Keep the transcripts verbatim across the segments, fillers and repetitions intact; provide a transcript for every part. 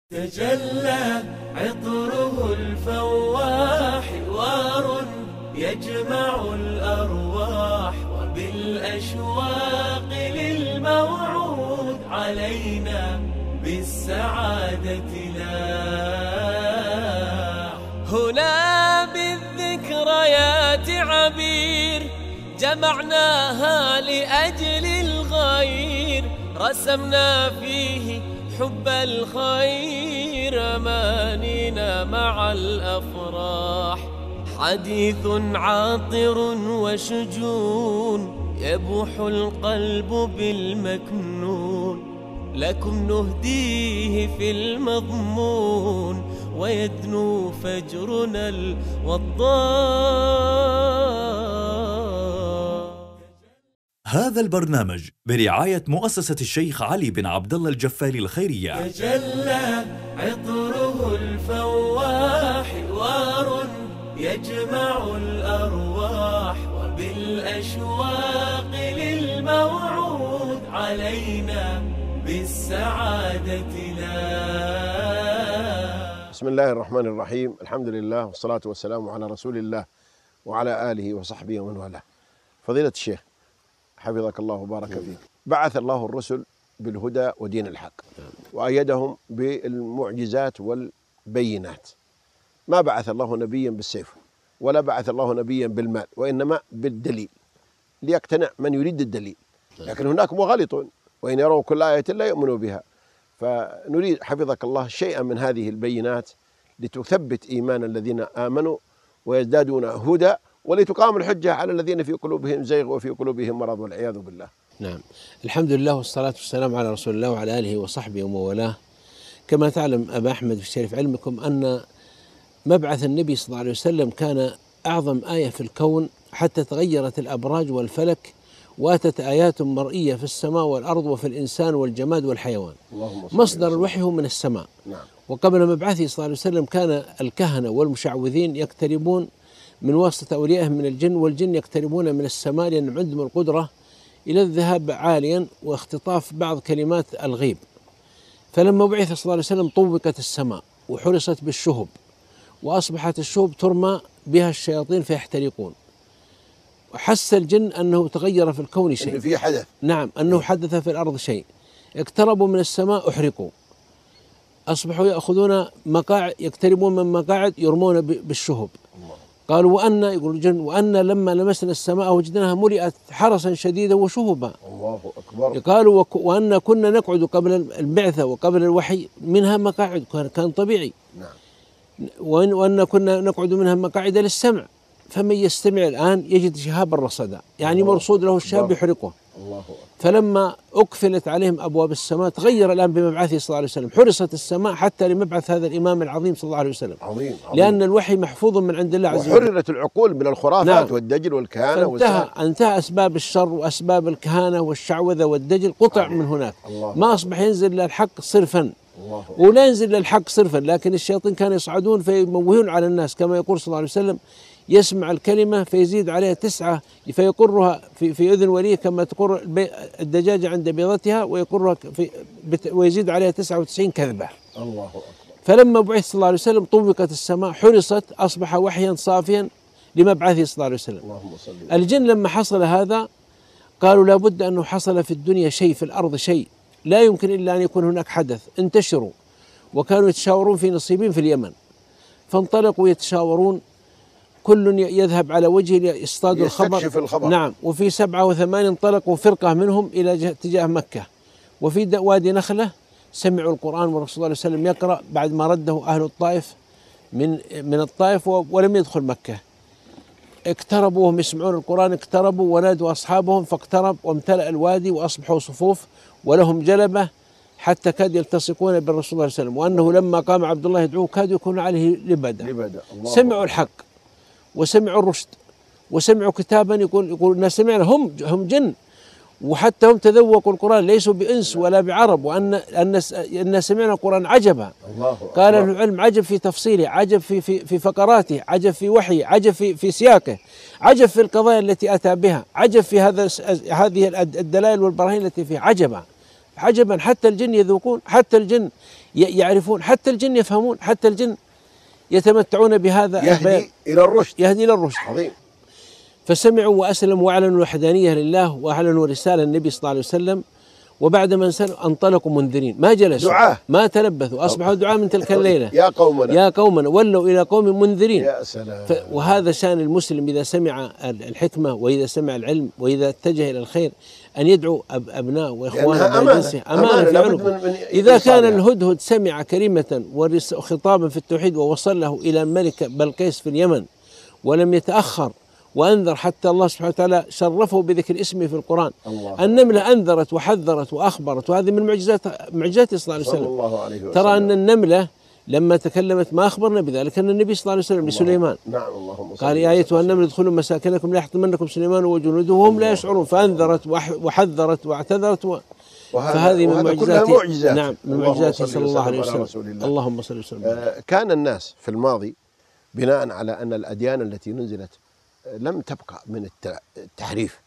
تجلى عطره الفواح حوار يجمع الأرواح وبالأشواق للموعود علينا بالسعادة لاح. هنا بالذكريات عبير جمعناها لأجل الغير، رسمنا فيه حب الخير أمانينا مع الأفراح. حديث عاطر وشجون يبوح القلب بالمكنون، لكم نهديه في المضمون ويدنو فجرنا الوضاح. هذا البرنامج برعاية مؤسسة الشيخ علي بن عبد الله الجفالي الخيرية. تجلى عطره الفواح حوار يجمع الأرواح وبالأشواق للموعود علينا بالسعادة لا. بسم الله الرحمن الرحيم، الحمد لله والصلاة والسلام على رسول الله وعلى آله وصحبه ومن والاه. فضيلة الشيخ حفظك الله وبارك فيك، بعث الله الرسل بالهدى ودين الحق وأيدهم بالمعجزات والبينات. ما بعث الله نبيا بالسيف ولا بعث الله نبيا بالمال، وإنما بالدليل ليقتنع من يريد الدليل. لكن هناك مغالطون وإن يروا كل آية لا يؤمنوا بها. فنريد حفظك الله شيئا من هذه البينات لتثبت إيمان الذين آمنوا ويزدادون هدى، ولتقام الحجة على الذين في قلوبهم زيغ وفي قلوبهم مرض والعياذ بالله. نعم، الحمد لله والصلاة والسلام على رسول الله وعلى آله وصحبه ومن والاه. كما تعلم أبا أحمد في شريف علمكم أن مبعث النبي صلى الله عليه وسلم كان أعظم آية في الكون، حتى تغيرت الأبراج والفلك واتت آيات مرئية في السماء والأرض وفي الإنسان والجماد والحيوان. مصدر الوحي هو من السماء. نعم. وقبل مبعثه صلى الله عليه وسلم كان الكهنة والمشعوذين يقتربون من واسطة أوليائهم من الجن، والجن يقتربون من السماء لأن عندهم القدرة إلى الذهاب عاليا واختطاف بعض كلمات الغيب. فلما بعث صلى الله عليه وسلم طوقت السماء وحرست بالشهب، وأصبحت الشهب ترمى بها الشياطين فيحترقون. وحس الجن أنه تغير في الكون شيء، إن في حدث. نعم، أنه حدث في الأرض شيء. اقتربوا من السماء أحرقوا، أصبحوا يأخذون مقاعد، يقتربون من مقاعد يرمون بالشهب. قالوا وأن، يقول الجن، وأن لما لمسنا السماء وجدناها ملئت حرسا شديدا وشهبا. الله أكبر. قالوا وأن كنا نقعد قبل البعثة وقبل الوحي منها مقاعد، كان طبيعي. نعم. وأن كنا نقعد منها مقاعد للسمع، فمن يستمع الآن يجد شهابا رصدا، يعني مرصود له الشهاب يحرقه. الله أكبر. فلما أقفلت عليهم أبواب السماء تغير الآن بمبعثه صلى الله عليه وسلم، حرست السماء حتى لمبعث هذا الإمام العظيم صلى الله عليه وسلم. عظيم. عظيم. لأن الوحي محفوظ من عند الله عز وجل، وحررت العقول من الخرافات. نعم. والدجل والكهانة انتهى انتهى أسباب الشر وأسباب الكهانة والشعوذة والدجل قطع. عظيم. من هناك. الله. ما أصبح ينزل للحق صرفا. الله. ولا ينزل للحق صرفا، لكن الشياطين كانوا يصعدون فيموهون على الناس، كما يقول صلى الله عليه وسلم: يسمع الكلمة فيزيد عليها تسعة فيقرها في, في أذن وليه، كما تقر الدجاجة عند بيضتها ويقرها في ويزيد عليها تسعة وتسعين كذبة. الله أكبر. فلما بعث صلى الله عليه وسلم طوقت السماء، حرصت، أصبح وحيا صافيا لمبعثه صلى الله عليه وسلم. اللهم صل. الجن لما حصل هذا قالوا لابد أنه حصل في الدنيا شيء، في الأرض شيء، لا يمكن إلا أن يكون هناك حدث. انتشروا وكانوا يتشاورون في نصيبين في اليمن، فانطلقوا يتشاورون، كل يذهب على وجهه يصطاد الخبر. الخبر. نعم. وفي سبعة وثمانين انطلقوا فرقة منهم إلى اتجاه مكة، وفي وادي نخلة سمعوا القرآن والرسول صلى الله عليه وسلم يقرأ بعد ما رده أهل الطائف من من الطائف ولم يدخل مكة. اقتربوا وهم يسمعون القرآن، اقتربوا ونادوا أصحابهم فاقترب وامتلأ الوادي وأصبحوا صفوف ولهم جلبة، حتى كاد يلتصقون بالرسول صلى الله عليه وسلم. وأنه لما قام عبد الله يدعوه كاد يكون عليه لبدا. سمعوا الحق وسمعوا الرشد وسمعوا كتابا يقول يقول الناس سمعنا، هم هم جن، وحتى هم تذوقوا القرآن، ليسوا بإنس ولا بعرب، وأن أن أن سمعنا القرآن عجبا. الله. قال أهل العلم: عجب في تفصيله، عجب في في في فقراته، عجب في وحيه، عجب في في سياقه، عجب في القضايا التي أتى بها، عجب في هذا هذه الدلائل والبراهين التي فيه، عجبا. عجبا، حتى الجن يذوقون، حتى الجن يعرفون، حتى الجن يفهمون، حتى الجن يتمتعون بهذا يهدي إلى الرشد، يهدي إلى الرشد. عظيم. فسمعوا وأسلموا وأعلنوا الوحدانية لله وأعلنوا رسالة النبي صلى الله عليه وسلم. وبعد ما انسلموا انطلقوا منذرين، ما جلسوا دعاء، ما تلبثوا، أصبحوا دعاء من تلك الليلة. يا قومنا يا قومنا ولوا إلى قوم منذرين. يا سلام. وهذا شأن المسلم إذا سمع الحكمة وإذا سمع العلم وإذا اتجه إلى الخير أن يدعو أب أبناء وإخوانه أمانة, أمانة في عنقه. إذا كان الهدهد سمع كلمة وخطابا في التوحيد ووصله إلى الملك بلقيس في اليمن ولم يتأخر وأنذر حتى الله سبحانه وتعالى شرفه بذكر اسمه في القرآن. النملة أنذرت وحذرت وأخبرت، وهذه من معجزات معجزات صلى الله عليه وسلم. الله عليه وسلم. ترى أن النملة لما تكلمت ما أخبرنا بذلك أن النبي صلى الله عليه وسلم لسليمان نعم اللهم قال يا أيتها النمل ادخلوا مساكنكم لا يحطمنكم سليمان وجنوده وهم لا يشعرون، فأنذرت وحذرت واعتذرت و... فهذه من معجزاته. نعم من معجزاته صلى الله عليه وسلم. اللهم صل وسلم. آه كان الناس في الماضي بناء على أن الأديان التي نزلت لم تبقى من التحريف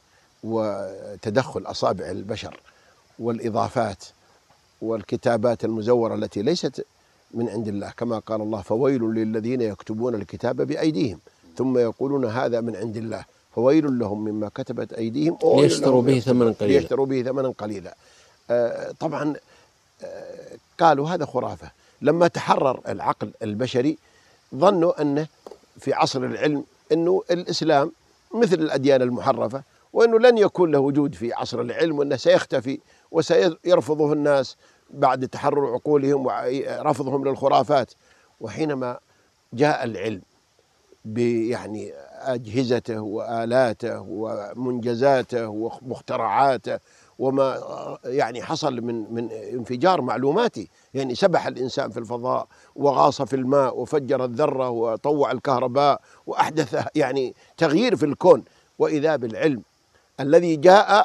وتدخل أصابع البشر والإضافات والكتابات المزورة التي ليست من عند الله، كما قال الله فويل للذين يكتبون الكتاب بأيديهم ثم يقولون هذا من عند الله فويل لهم مما كتبت أيديهم ليشتروا به ثمنا قليلا ليشتروا به ثمنا قليلا. آه طبعا آه قالوا هذا خرافة. لما تحرر العقل البشري ظنوا أنه في عصر العلم أنه الإسلام مثل الأديان المحرفة وأنه لن يكون له وجود في عصر العلم وأنه سيختفي وسيرفضه الناس بعد تحرر عقولهم ورفضهم للخرافات. وحينما جاء العلم بيعني أجهزته وآلاته ومنجزاته ومخترعاته وما يعني حصل من من انفجار معلوماتي، يعني سبح الإنسان في الفضاء وغاص في الماء وفجر الذرة وطوع الكهرباء وأحدث يعني تغيير في الكون، وإذا بالعلم الذي جاء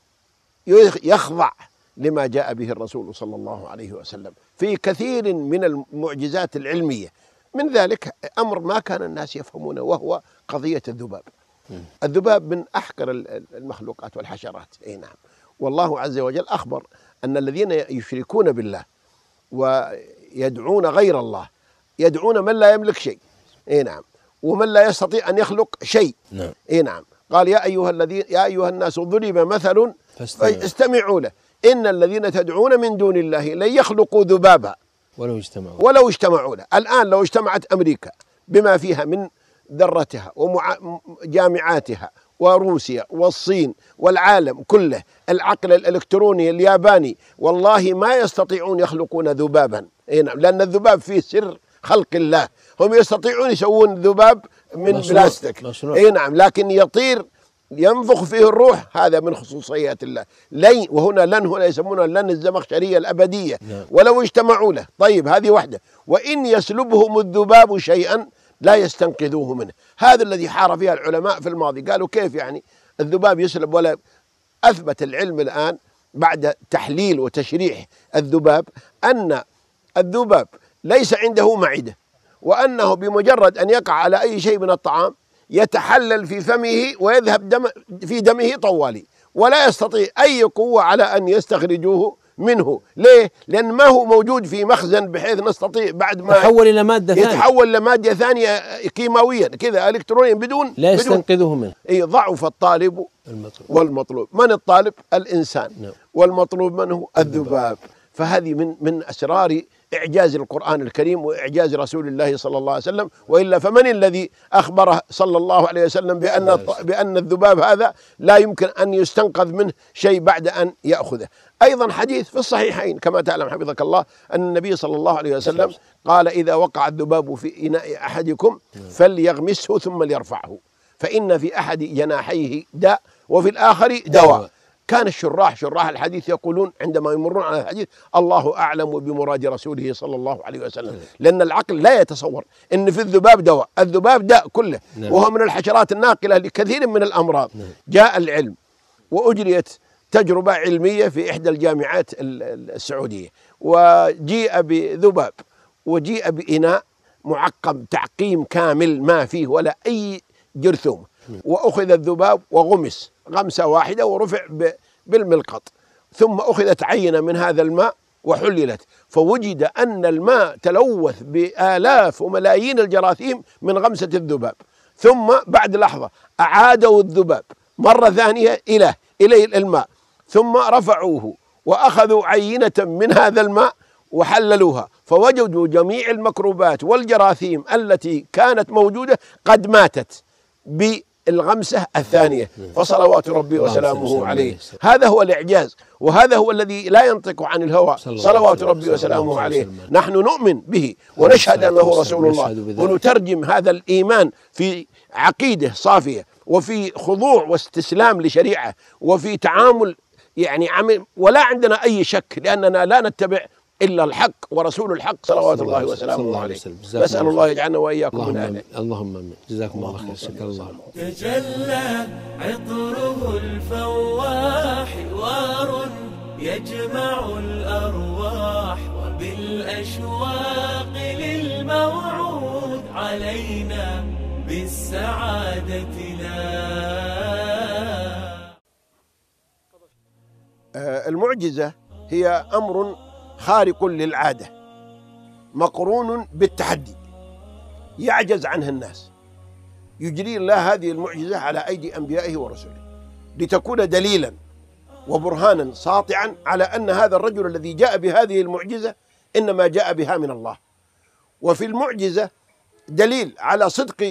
يخضع لما جاء به الرسول صلى الله عليه وسلم في كثير من المعجزات العلمية. من ذلك أمر ما كان الناس يفهمونه وهو قضية الذباب. الذباب من أحقر المخلوقات والحشرات. أي نعم. والله عز وجل أخبر أن الذين يشركون بالله ويدعون غير الله يدعون من لا يملك شيء. أي نعم. ومن لا يستطيع أن يخلق شيء. نعم. أي نعم. قال يا أيها الذين يا أيها الناس ضرب مثل فاستمعوا له إن الذين تدعون من دون الله لن يخلقوا ذبابا ولو اجتمعوا ولو اجتمعوا له. الآن لو اجتمعت أمريكا بما فيها من ذرتها وجامعاتها وروسيا والصين والعالم كله العقل الإلكتروني الياباني والله ما يستطيعون يخلقون ذبابا. لأن الذباب فيه سر خلق الله. هم يستطيعون يسوون ذباب من بلاستيك. اي نعم. لكن يطير ينفخ فيه الروح هذا من خصوصيات الله. لن وهنا لن هنا يسمونها لن الزمخشرية الأبدية. ولو اجتمعوا له. طيب هذه واحدة. وإن يسلبهم الذباب شيئا لا يستنقذوه منه. هذا الذي حار فيها العلماء في الماضي. قالوا كيف يعني الذباب يسلب؟ ولا أثبت العلم الآن بعد تحليل وتشريح الذباب أن الذباب ليس عنده معدة، وأنه بمجرد أن يقع على أي شيء من الطعام يتحلل في فمه ويذهب دم في دمه طوالي، ولا يستطيع أي قوة على أن يستخرجوه منه. ليه؟ لأن ما هو موجود في مخزن بحيث نستطيع بعد ما يتحول إلى مادة ثانية يتحول إلى مادة ثانية كيماويا كذا إلكترونيا بدون لا يستنقذه منه. إيه ضعف الطالب المطلوب. والمطلوب. من الطالب؟ الإنسان. نعم. والمطلوب من هو؟ الذباب. فهذه من من أسرار إعجاز القرآن الكريم وإعجاز رسول الله صلى الله عليه وسلم. وإلا فمن الذي أخبره صلى الله عليه وسلم بأن بأن الذباب هذا لا يمكن أن يستنقذ منه شيء بعد أن يأخذه؟ أيضا حديث في الصحيحين كما تعلم حفظك الله أن النبي صلى الله عليه وسلم قال إذا وقع الذباب في إناء أحدكم فليغمسه ثم ليرفعه فإن في أحد جناحيه داء وفي الآخر دواء. كان الشراح شراح الحديث يقولون عندما يمرون على الحديث الله أعلم بمراد رسوله صلى الله عليه وسلم، لأن العقل لا يتصور أن في الذباب دواء. الذباب داء كله وهو من الحشرات الناقلة لكثير من الأمراض. جاء العلم وأجريت تجربة علمية في إحدى الجامعات السعودية وجيء بذباب وجيء بإناء معقم تعقيم كامل ما فيه ولا أي جرثوم، وأخذ الذباب وغمس غمسة واحدة ورفع بالملقط، ثم أخذت عينة من هذا الماء وحللت، فوجد أن الماء تلوث بآلاف وملايين الجراثيم من غمسة الذباب. ثم بعد لحظة أعادوا الذباب مرة ثانية إلى إلى الماء، ثم رفعوه وأخذوا عينة من هذا الماء وحللوها، فوجدوا جميع الميكروبات والجراثيم التي كانت موجودة قد ماتت بالغمسة الثانية، فصلوات ربي وسلامه عليه. هذا هو الإعجاز، وهذا هو الذي لا ينطق عن الهوى، صلوات ربي وسلامه عليه. نحن نؤمن به ونشهد أنه رسول الله، ونترجم هذا الإيمان في عقيدة صافية، وفي خضوع واستسلام لشريعة، وفي تعامل يعني عمل، ولا عندنا أي شك، لأننا لا نتبع إلا الحق ورسول الحق صلوات الله وسلامه عليه. نسأل الله يجعلنا وإياكم من أهله. اللهم آمين. جزاكم الله خير. شكرا الله. تجلى عطره الفواح حوار يجمع الأرواح، وبالأشواق للموعود علينا بالسعادة لا. المعجزة هي أمر خارق للعادة مقرون بالتحدي يعجز عنه الناس، يجري الله هذه المعجزة على أيدي أنبيائه ورسله لتكون دليلا وبرهانا ساطعا على أن هذا الرجل الذي جاء بهذه المعجزة إنما جاء بها من الله. وفي المعجزة دليل على صدق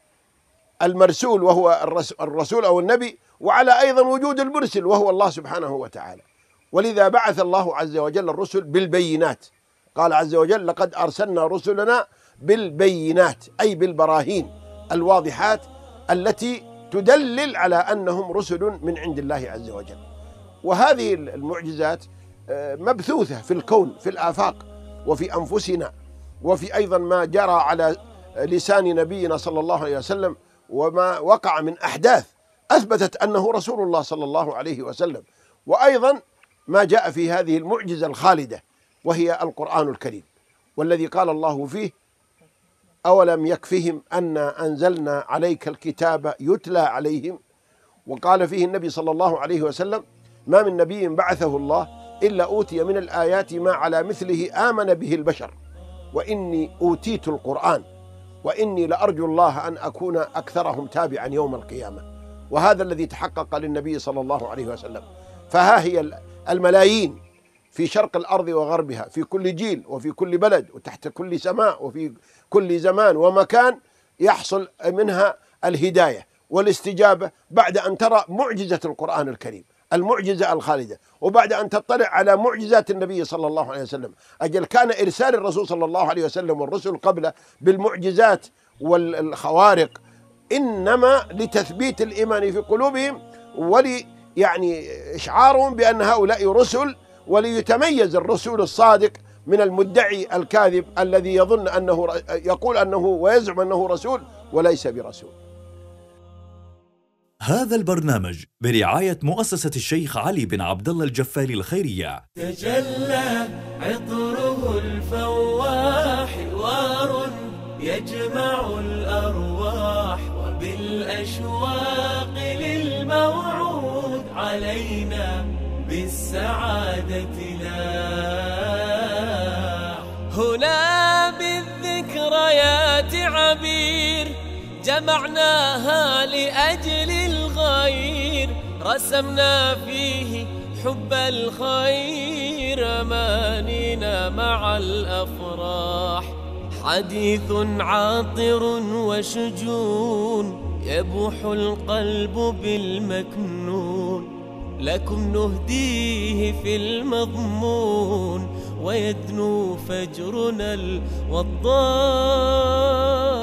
المرسول وهو الرسول أو النبي، وعلى أيضا وجود المرسل وهو الله سبحانه وتعالى. ولذا بعث الله عز وجل الرسل بالبينات، قال عز وجل: لقد أرسلنا رسلنا بالبينات، أي بالبراهين الواضحات التي تدلل على أنهم رسل من عند الله عز وجل. وهذه المعجزات مبثوثة في الكون، في الآفاق وفي أنفسنا، وفي أيضا ما جرى على لسان نبينا صلى الله عليه وسلم، وما وقع من أحداث أثبتت أنه رسول الله صلى الله عليه وسلم. وأيضا ما جاء في هذه المعجزة الخالدة وهي القرآن الكريم، والذي قال الله فيه: أولم يكفهم أنا أنزلنا عليك الكتاب يتلى عليهم. وقال فيه النبي صلى الله عليه وسلم: ما من نبي بعثه الله إلا أوتي من الآيات ما على مثله آمن به البشر، وإني أوتيت القرآن وإني لأرجو الله أن أكون أكثرهم تابعا يوم القيامة. وهذا الذي تحقق للنبي صلى الله عليه وسلم. فها هي الملايين في شرق الأرض وغربها، في كل جيل وفي كل بلد وتحت كل سماء وفي كل زمان ومكان، يحصل منها الهداية والاستجابة بعد أن ترى معجزة القرآن الكريم، المعجزة الخالدة، وبعد أن تطلع على معجزات النبي صلى الله عليه وسلم. أجل كان إرسال الرسول صلى الله عليه وسلم والرسل قبله بالمعجزات والخوارق إنما لتثبيت الإيمان في قلوبهم، ولي يعني إشعارهم بأن هؤلاء رسل، وليتميز الرسول الصادق من المدعي الكاذب الذي يظن أنه يقول أنه ويزعم أنه رسول وليس برسول. هذا البرنامج برعاية مؤسسة الشيخ علي بن عبد الله الجفالي الخيرية. تجلى عطره الفواح حوار يجمع الأرواح، وبالأشواق للموعود علينا بالسعادة لا. هنا بالذكريات عبير جمعناها لأجل الغير، رسمنا فيه حب الخير أمانينا مع الأفراح. حديث عاطر وشجون يبوح القلب بالمكنون، لكم نهديه في المضمون ويدنو فجرنا الوضاح.